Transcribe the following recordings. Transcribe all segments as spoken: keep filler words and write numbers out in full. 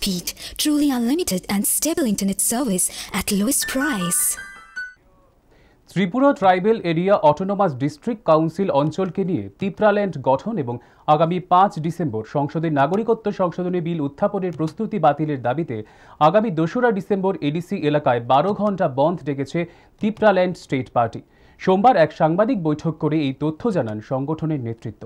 speed, truly unlimited and stable internet service at lowest price. Tripura tribal area autonomous district council অঞ্চলকে নিয়ে তিপ্রাল্যান্ড গঠন এবং আগামী পাঁচ ডিসেম্বর সংসদের নাগরিকত্ব সংশোধনী বিল উত্থাপনের প্রস্তুতি বাতিলের দাবিতে আগামী দোসরা ডিসেম্বর এডিসি এলাকায় বারো ঘন্টা বন্ধ ডেকেছে তিপ্রাল্যান্ড স্টেট পার্টি। সোমবার এক সাংবাদিক বৈঠক করে এই তথ্য জানান সংগঠনের নেতৃত্ব।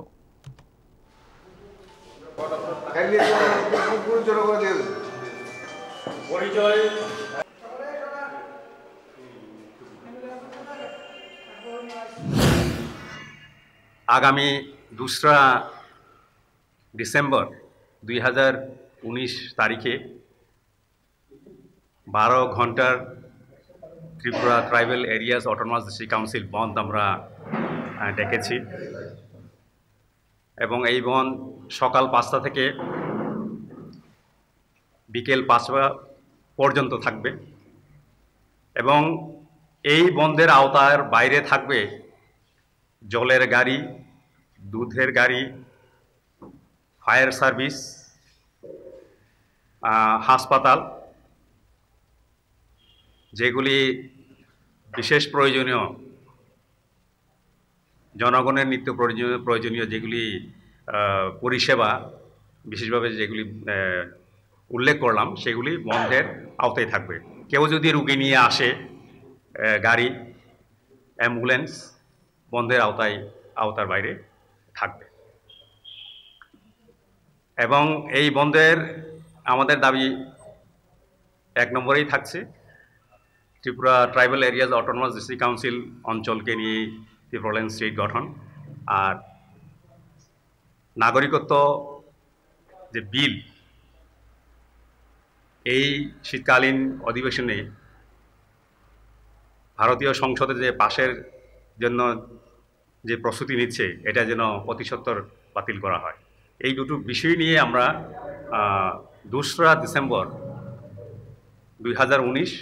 আগামী দোসরা ডিসেম্বর দুই হাজার উনিশ তারিখে বারো ঘন্টার Tripura tribal areas autonomous district council বন্ধ আমরা ডেকেছি এবং এই বন্ধ সকাল পাঁচটা থেকে বিকেল পাঁচটা পর্যন্ত থাকবে এবং এই বন্ধের আওতার বাইরে থাকবে জলের গাড়ি, দুধের গাড়ি, ফায়ার সার্ভিস, হাসপাতাল, যেগুলি বিশেষ প্রয়োজনীয় জনগণের নিত্য প্রয়োজনীয় প্রয়োজনীয় যেগুলি পরিষেবা বিশেষভাবে যেগুলি উল্লেখ করলাম সেগুলি বন্ধের আওতায় থাকবে। কেউ যদি রুগী নিয়ে আসে গাড়ি, অ্যাম্বুলেন্স বন্ধের আওতায় আওতার বাইরে থাকবে এবং এই বন্ধের আমাদের দাবি এক নম্বরেই থাকছে Tripura tribal areas autonomous district council অঞ্চলকে নিয়ে ত্রিপুরাল্যান্ড স্টেট গঠন আর নাগরিকত্ব যে বিল এই শীতকালীন অধিবেশনে ভারতীয় সংসদে যে পাশের জন্য যে প্রস্তুতি নিচ্ছে এটা যেন অতি সত্বর বাতিল করা হয়। এই দুটো বিষয় নিয়ে আমরা দোসরা ডিসেম্বর দুই হাজার উনিশ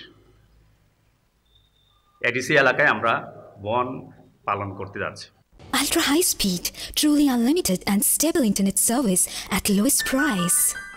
এডিসি এলাকায় আমরা বন্ধ পালন করতে যাচ্ছি। Ultra high speed, truly unlimited and stable internet service at lowest price.